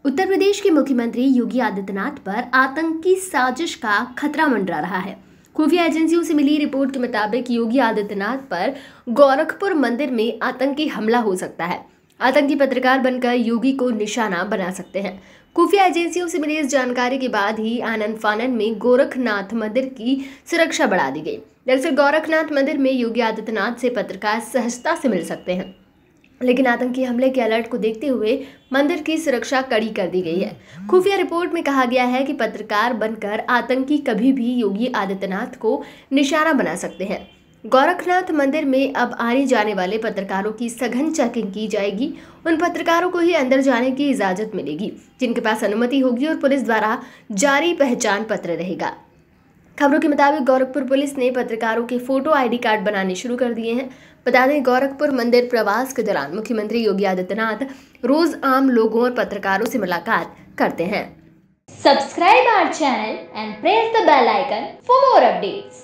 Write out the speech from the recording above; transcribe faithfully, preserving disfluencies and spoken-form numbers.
उत्तर प्रदेश के मुख्यमंत्री योगी आदित्यनाथ पर आतंकी साजिश का खतरा मंडरा रहा है। खुफिया एजेंसियों से मिली रिपोर्ट के मुताबिक योगी आदित्यनाथ पर गोरखपुर मंदिर में आतंकी हमला हो सकता है। आतंकी पत्रकार बनकर योगी को निशाना बना सकते हैं। खुफिया एजेंसियों से मिली इस जानकारी के बाद ही आनन फानन में गोरखनाथ मंदिर की सुरक्षा बढ़ा दी गई। दरअसल गोरखनाथ मंदिर में योगी आदित्यनाथ से पत्रकार सहजता से मिल सकते हैं, लेकिन आतंकी हमले के अलर्ट को देखते हुए मंदिर की सुरक्षा कड़ी कर दी गई है। खुफिया रिपोर्ट में कहा गया है कि पत्रकार बनकर आतंकी कभी भी योगी आदित्यनाथ को निशाना बना सकते हैं। गोरखनाथ मंदिर में अब आने जाने वाले पत्रकारों की सघन चेकिंग की जाएगी। उन पत्रकारों को ही अंदर जाने की इजाजत मिलेगी जिनके पास अनुमति होगी और पुलिस द्वारा जारी पहचान पत्र रहेगा। खबरों के मुताबिक गोरखपुर पुलिस ने पत्रकारों के फोटो आईडी कार्ड बनाने शुरू कर दिए हैं। बता दें, गोरखपुर मंदिर प्रवास के दौरान मुख्यमंत्री योगी आदित्यनाथ रोज आम लोगों और पत्रकारों से मुलाकात करते हैं। Subscribe our channel and press the bell icon for more updates.